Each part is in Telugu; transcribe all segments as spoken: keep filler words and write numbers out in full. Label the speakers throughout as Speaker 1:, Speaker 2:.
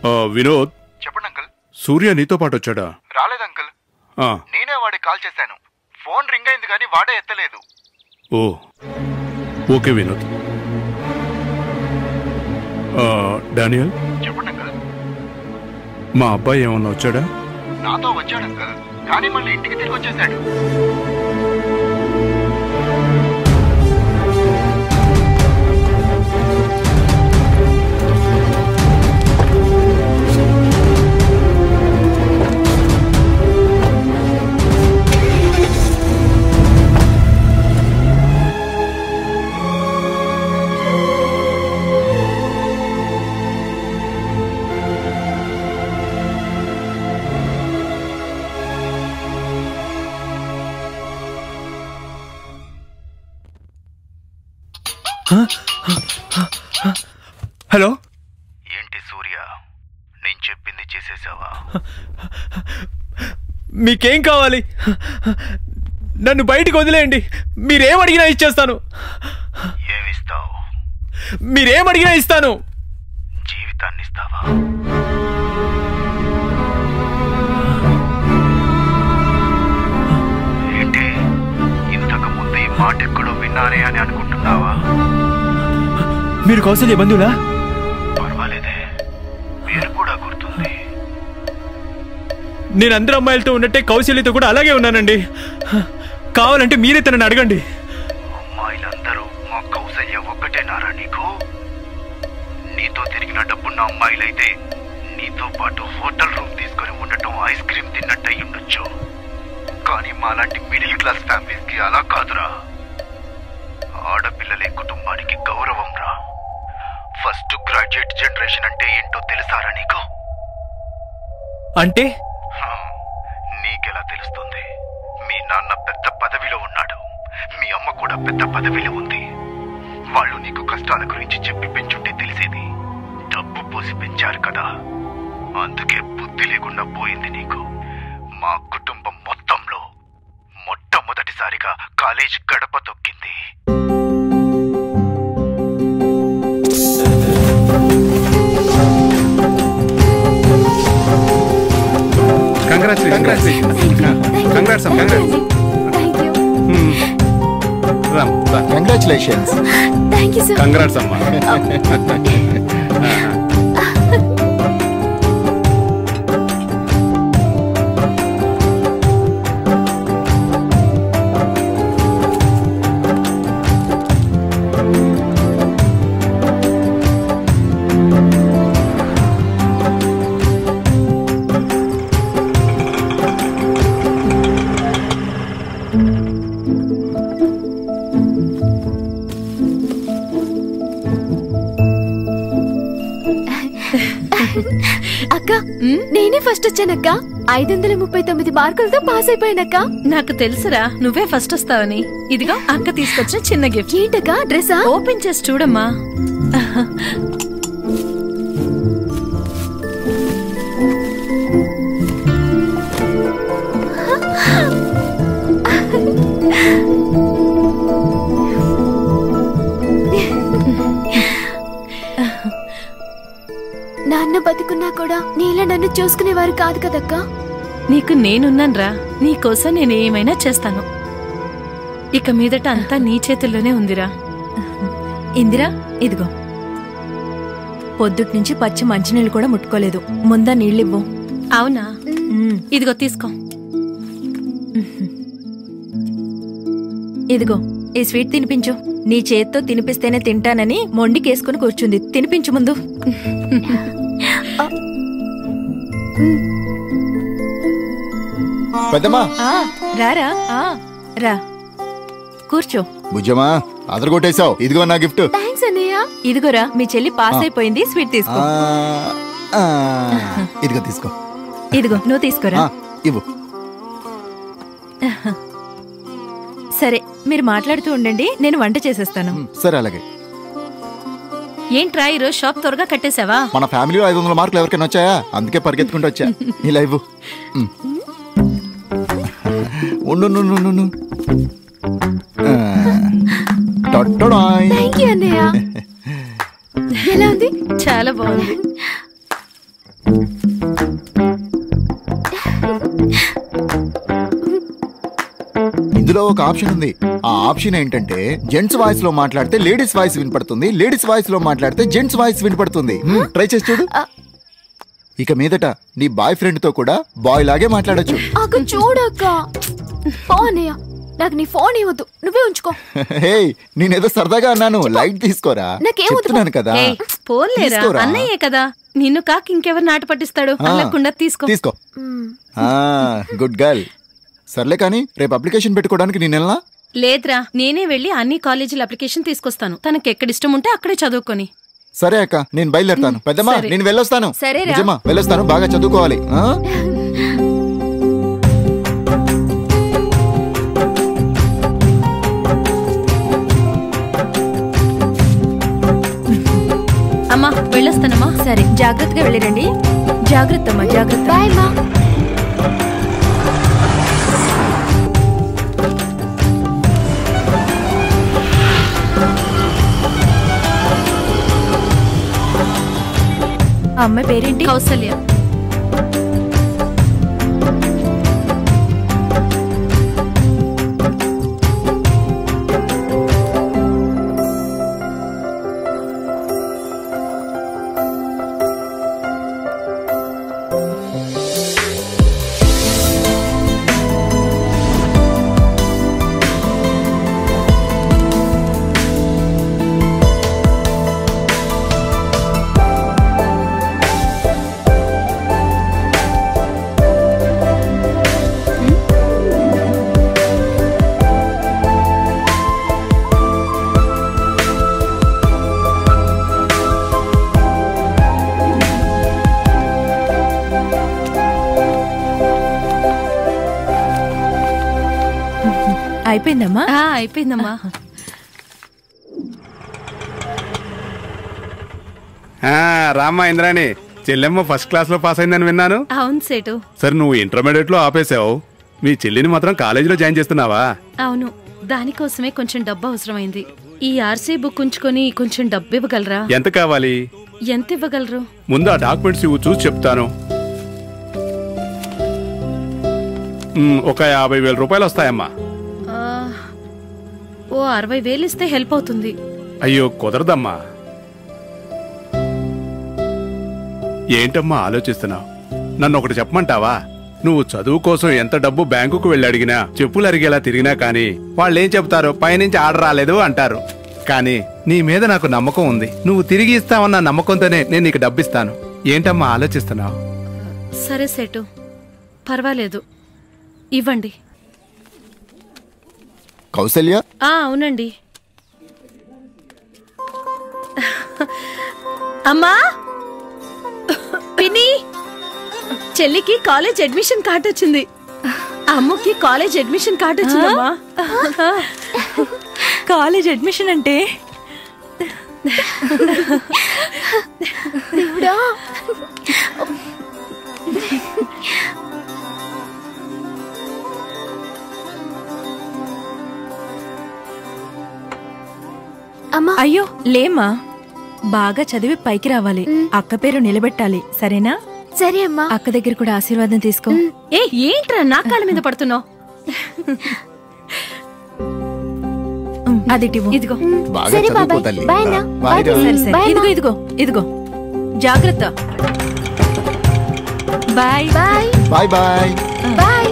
Speaker 1: వినోద్,
Speaker 2: చెప్పండి అంకుల్.
Speaker 1: సూర్య నీతో పాటు వచ్చాడా?
Speaker 2: రాలేదు అంకుల్. నేనే వాడికి కాల్ చేశాను. ఫోన్ రింగ్ అయింది కానీ వాడే ఎత్తలేదు.
Speaker 1: Oh okay Vinod. డానియల్,
Speaker 2: చెప్పండి అంకుల్.
Speaker 1: మా అబ్బాయి ఏమన్నా వచ్చాడా?
Speaker 2: నాతో వచ్చాడు అంకుల్, కానీ మళ్ళీ ఇంటికి తిరిగి వచ్చేసాడు.
Speaker 1: హలో.
Speaker 2: ఏంటి సూర్య, నేను చెప్పింది చేసేసావా?
Speaker 3: మీకేం కావాలి? నన్ను బయటికి వదిలేయండి. మీరేం అడిగినా ఇచ్చేస్తాను.
Speaker 2: ఏమిస్తావు?
Speaker 3: మీరేం అడిగినా ఇస్తాను.
Speaker 2: జీవితాన్ని ఇస్తావా? ఏంటి, ఇంతకు ముందు ఈ మాట ఎక్కడో విన్నారే అని అనుకుంటున్నావా?
Speaker 3: మీరు కౌశల్య బంధువులా?
Speaker 2: పర్వాలేదే, పేరు కూడా గుర్తుంది.
Speaker 3: నేను అందరు అమ్మాయిలతో ఉన్నట్టే కౌశల్యతో కూడా అలాగే ఉన్నానండి. కావాలంటే మీరే తనని అడగండి.
Speaker 2: అమ్మాయిలందరూ మా కౌశల్య ఒక్కటేనారా నీకు? నీతో తిరిగిన డబ్బున్న అమ్మాయిలైతే నీతో పాటు హోటల్ రూమ్ తీసుకొని ఉండటం, ఐస్ క్రీమ్ తిన్నట్టు అయి ఉండొచ్చు. కానీ మాలాంటి మిడిల్ క్లాస్ ఫ్యామిలీస్ కి అలా కాదురా. ఆడపిల్లలే కుటుంబానికి గౌరవం రా. ఫస్ట్ గ్రాడ్యుయేట్ జనరేషన్ అంటే ఏంటో తెలుసారా నీకు?
Speaker 3: అంటే
Speaker 2: నీకెలా తెలుస్తుంది? మీ నాన్న పెద్ద పదవిలో ఉన్నాడు, మీ అమ్మ కూడా పెద్ద పదవిలో ఉంది. వాళ్ళు నీకు కష్టాల గురించి చెప్పి పెంచుంటే తెలిసేది. డబ్బు పోసి పెంచారు కదా, అందుకే బుద్ధి లేకుండా పోయింది నీకు. మా కుటుంబం మొత్తంలో మొట్టమొదటిసారిగా కాలేజ్ గడప తొక్కింది.
Speaker 4: కంగ్రాచులేషన్స్.
Speaker 1: కంగ్రాట్స్ అమ్మా.
Speaker 5: అక్క, నేనే ఫస్ట్ వచ్చానక్క. ఐదు వందల ముప్పై తొమ్మిది మార్కులతో పాస్ అయిపోయానక్క.
Speaker 6: నాకు తెలుసురా నువ్వే ఫస్ట్ వస్తావని. ఇదిగో అక్క తీసుకొచ్చిన చిన్న గిఫ్ట్.
Speaker 5: ఏంటక్క? డ్రెస్సా?
Speaker 6: ఓపెన్ చేసి చూడమ్మా.
Speaker 5: నాన్న బతుకున్నా కూడా నీలా నన్ను చూసుకునేవారు కాదు కదక్కా.
Speaker 6: నీకు నేనున్నాన్రా, నీకోసం నేను ఏమైనా చేస్తాను. ఇక మీదట అంతా నీ చేతుల్లోనే ఉందిరా.
Speaker 7: ఇందిరా, ఇదిగో పొద్దుటి నుంచి పచ్చి మంచినీళ్ళు కూడా ముట్టుకోలేదు. ముందా నీళ్ళివ్వు.
Speaker 6: అవునా? ఇదిగో తీసుకో.
Speaker 7: ఇదిగో ఈ స్వీట్ తినిపించు. నీ చేత్తో తినిపిస్తేనే తింటానని మొండికేసుకుని కూర్చుంది. తినిపించు ముందు.
Speaker 4: పెద్దమ్మా
Speaker 7: రారా, రా కూర్చో.
Speaker 4: బుజ్జమ్మా అదరగొట్టేశావు. ఇదిగో నా గిఫ్ట్.
Speaker 5: థాంక్స్ అన్నయ్య.
Speaker 7: ఇదిగోరా, మీ చెల్లి పాస్ అయిపోయింది. స్వీట్ తీసుకో.
Speaker 4: ఇదిగో తీసుకో.
Speaker 7: ఇదిగో నువ్వు తీసుకోరా.
Speaker 4: ఇవ్వు.
Speaker 7: సరే, మీరు మాట్లాడుతూ ఉండండి, నేను వంట చేసేస్తాను.
Speaker 4: సరే అలాగే.
Speaker 6: ఏంట్రా ఈరోజు షాప్ త్వరగా కట్టేశావా?
Speaker 4: మన ఫ్యామిలీలో ఐదు వందల మార్కులు ఎవరికైనా వచ్చాయా? అందుకే పరిగెత్తుకుంటూ వచ్చా. ఇలా ఇవ్వు. ఉండు.
Speaker 5: థాంక్యూ అన్నయ్య. ఎలా ఉంది?
Speaker 6: చాలా బాగుంది.
Speaker 4: ఇందులో ఒక ఆప్షన్ ఉంది. ఆ ఆప్షన్ ఏంటంటే జెంట్స్ వాయిస్ లో మాట్లాడితే లేడీస్ వాయిస్ వినపడుతుంది, లేడీస్ వాయిస్ లో మాట్లాడితే జెంట్స్ వాయిస్ వినపడుతుంది. ట్రై చేసి చూడు. ఇక మీదట నీ బాయ్ ఫ్రెండ్ తో కూడా బాయ్ లాగే మాట్లాడొచ్చు.
Speaker 5: అక్క చూడక్క. పోనయ్య, నాకు నీ ఫోన్ ఇవ్వద్దు, నువ్వే ఉంచుకో.
Speaker 4: హే, నేనేదో సరదాగా అన్నాను, లైట్ తీసుకోరా. చెప్తున్నాను కదా.
Speaker 6: పోలేరా, అన్నయ్యే కదా, నిన్ను కాక ఇంకెవరు నాట పట్టిస్తాడు. అల్లకుండా తీసుకో
Speaker 4: తీసుకో. Good girl. సర్లే కానీ రేపు అప్లికేషన్ పెట్టుకోవడానికి నేను వెళ్ళనా?
Speaker 6: లేదురా, నేనే వెళ్ళి అన్ని కాలేజీల అప్లికేషన్ తీసుకొస్తాను. తనకి ఎక్కడ ఇష్టం ఉంటే అక్కడే చదువుకొని.
Speaker 4: సరే అక్క, నేను బయలుదేరుతాను. పెద్దమ్మా, నేను వెళ్ళొస్తాను. నిజమా, వెళ్ళొస్తాను. బాగా చదువుకోవాలి.
Speaker 6: అమ్మా వెళ్ళొస్తానమ్మా.
Speaker 7: సరే, జాగ్రత్తగా వెళ్ళిరండి. జాగ్రత్త అమ్మా, జాగ్రత్త.
Speaker 5: బాయ్ మా.
Speaker 7: అమ్మాయి పేరేంటి?
Speaker 6: కౌసల్య.
Speaker 7: అయిపోయిందమ్మా?
Speaker 6: అయిపోయిందమ్మా.
Speaker 1: రామ్మా ఇంద్రాణి, చెల్లెమ్మ ఫస్ట్ క్లాస్ లో పాస్ అయిందని విన్నాను.
Speaker 6: అవును సేటు.
Speaker 1: సరే, నువ్వు ఇంటర్మీడియట్ లో ఆపేసావు, మీ చెల్లిని మాత్రం కాలేజీలో జాయిన్ చేస్తున్నావా?
Speaker 6: అవును, దానికోసమే కొంచెం డబ్బు అవసరమైంది. ఈ ఆర్సీ బుక్ ఉంచుకొని కొంచెం డబ్బు ఇవ్వగలరా?
Speaker 1: ఎంత కావాలి?
Speaker 6: ఎంత ఇవ్వగలరు?
Speaker 1: ముందు ఆ డాక్యుమెంట్స్ ఇవ్వు, చూసి చెప్తాను. ఒక యాభై వేల రూపాయలు వస్తాయమ్మా.
Speaker 6: ఓ అరవై వేలు ఇస్తే హెల్ప్ అవుతుంది.
Speaker 1: అయ్యో కుదరదమ్మా. ఏంటమ్మా ఆలోచిస్తున్నావు? నన్ను ఒకటి చెప్పమంటావా? నువ్వు చదువు కోసం ఎంత డబ్బు బ్యాంకుకు వెళ్ళి అడిగినా, చెప్పులు అరిగేలా తిరిగినా కానీ వాళ్ళేం చెప్తారు? పైనుంచి ఆర్డర్ రాలేదు అంటారు. కానీ నీ మీద నాకు నమ్మకం ఉంది. నువ్వు తిరిగి ఇస్తావన్న నమ్మకంతోనే నేను నీకు డబ్బిస్తాను. ఏంటమ్మా ఆలోచిస్తున్నావు?
Speaker 6: సరే సేటు, పర్వాలేదు, ఇవ్వండి.
Speaker 4: కౌసల్య?
Speaker 6: అవునండి. అమ్మా, పిన్ని, చెల్లికి కాలేజ్ అడ్మిషన్ కార్డు వచ్చింది. అమ్మకి కాలేజ్ అడ్మిషన్ కార్డు వచ్చిందమ్మా.
Speaker 7: కాలేజ్ అడ్మిషన్ అంటే అయ్యో లేమ్మా, బాగా చదివి పైకి రావాలి. అక్క పేరు నిలబెట్టాలి, సరేనా?
Speaker 5: సరే అమ్మా.
Speaker 7: అక్క దగ్గర కూడా ఆశీర్వాదం తీసుకో.
Speaker 6: ఏ ఏంట్రా నా కాళ్ళ మీద పడుతున్నావు?
Speaker 7: అది
Speaker 6: ఇదిగో.
Speaker 5: సరే బాబాయ్, బాయ్ నా.
Speaker 7: సరే సరే, ఇదిగో ఇదిగో ఇదిగో, జాగ్రత్త. Bye
Speaker 5: bye
Speaker 4: bye bye
Speaker 5: bye.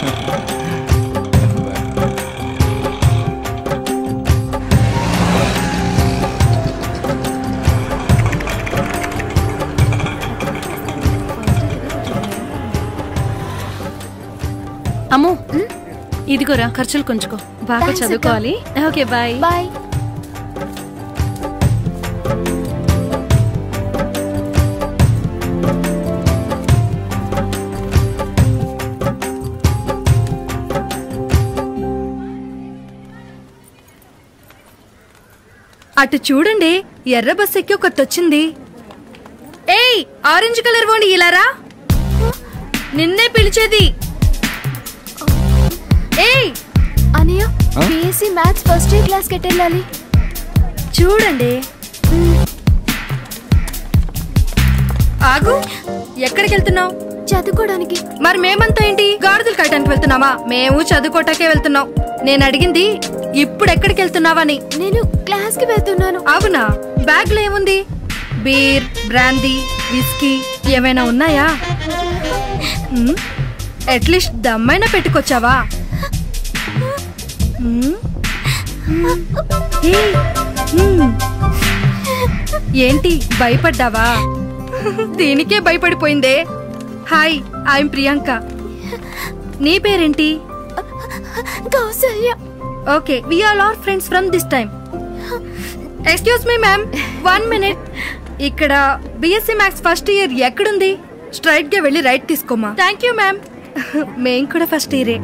Speaker 6: అమ్మో, ఇదిగోరా ఖర్చులు కొంచుకో, బాగా చదువుకోవాలి. Okay bye
Speaker 5: bye.
Speaker 8: అటు చూడండి, ఎర్ర బస్ ఎక్కి ఒకటొచ్చింది. ఏయ్, ఆరెంజ్ కలర్ ఓండి ఇలారా, నిన్నే పిలిచేది. ఏయ్
Speaker 5: అనయ్య, BSc maths first year class కి వెళ్ళాలి.
Speaker 8: చూడండి. ఆగు, ఎక్కడికి వెళ్తున్నావు?
Speaker 5: చదువుకోవడానికి.
Speaker 8: మరి మేమంతా ఏంటి, గాడిదలు కట్టడానికి వెళ్తున్నామా? మేము చదువుకోటాకే వెళ్తున్నాం. నేను అడిగింది ఇప్పుడు ఎక్కడికి వెళ్తున్నావని.
Speaker 5: నేను క్లాస్ కి వెళ్తున్నాను.
Speaker 8: అవునా? బ్యాగ్ లో ఏముంది? బీర్, బ్రాందీ, విస్కీ ఏమైనా ఉన్నాయా? అట్లీస్ట్ దమ్మైనా పెట్టుకొచ్చావా? ఏంటి భయపడ్డావా? దీనికే భయపడిపోయిందే. Hi, I'm Priyanka. నీ పేరేంటి?
Speaker 5: Kausalya.
Speaker 8: Okay, we are all friends from this time. Excuse me ma'am, one minute. ఇక్కడ బిఎస్సీ మ్యాథ్స్ ఫస్ట్ ఇయర్ ఎక్కడుంది? స్ట్రైట్ గా వెళ్ళి రైట్ తీసుకోమా. Thank you ma'am. మేం కూడా ఫస్ట్ ఇయరే.